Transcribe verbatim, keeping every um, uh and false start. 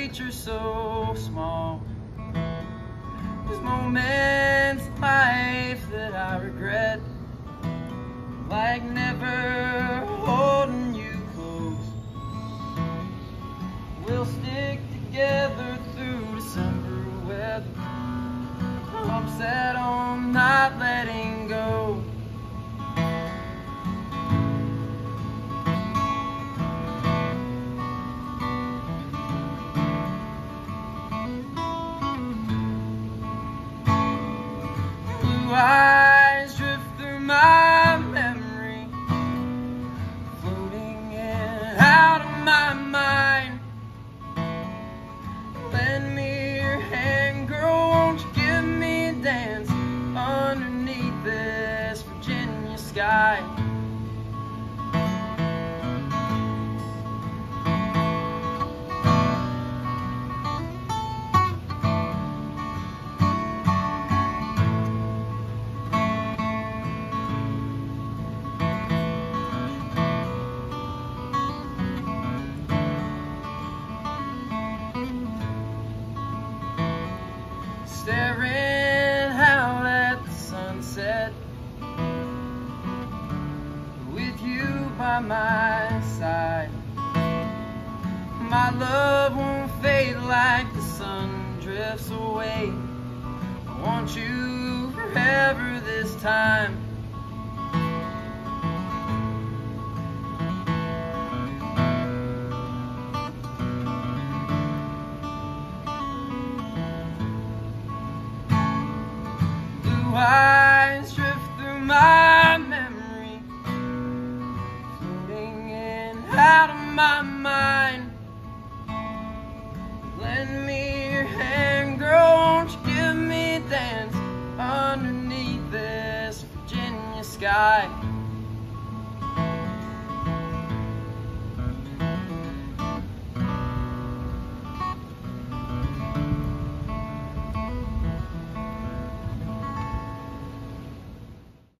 creature so small. There's moments in life that I regret, like never holding you close. We'll stick together through December weather. I'm set on not letting go. Blue eyes drift through my memory, floating in and out of my mind. Lend me your hand, girl, won't you give me a dance underneath this Virginia sky? Staring out at the sunset, with you by my side. My love won't fade like the sun drifts away. I want you forever this time. Eyes drift through my memory, floating in and out of my mind.